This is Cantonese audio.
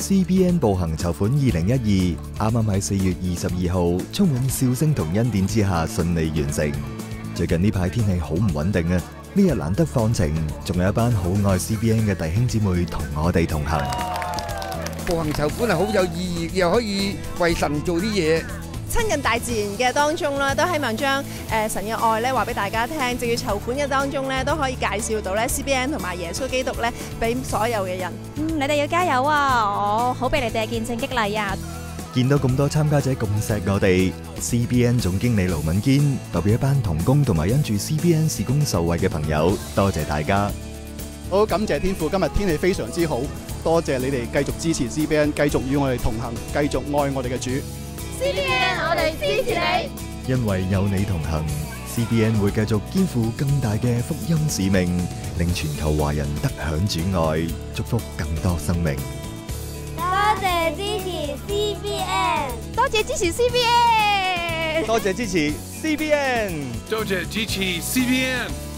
CBN 步行籌款2012，啱啱喺4月22號，充滿笑聲同恩典之下順利完成。最近呢排天氣好唔穩定啊，呢日難得放晴，仲有一班好愛 CBN 嘅弟兄姊妹同我哋同行。 步行籌款係好有意義，又可以為神做啲嘢。 親近大自然嘅當中啦，都希望將神嘅愛咧話俾大家聽。就要籌款嘅當中咧，都可以介紹到咧 CBN 同埋耶穌基督咧，俾所有嘅人。 你哋要加油啊！我好俾你哋嘅見證激勵啊！ 見到咁多參加者咁錫我哋 ，CBN 總經理盧敏堅代表一班同工同埋因住 CBN 事工受惠嘅朋友，多謝大家。 好感謝天父，今日天氣非常之好，多謝你哋繼續支持 CBN， 繼續與我哋同行，繼續愛我哋嘅主。 CBN， 我哋支持你。 因為有你同行 ，CBN 會繼續肩負更大嘅福音使命，令全球華人得享主愛，祝福更多生命。 多謝支持 CBN， 多謝支持 CBN， 多謝支持 CBN， 多謝支持 CBN。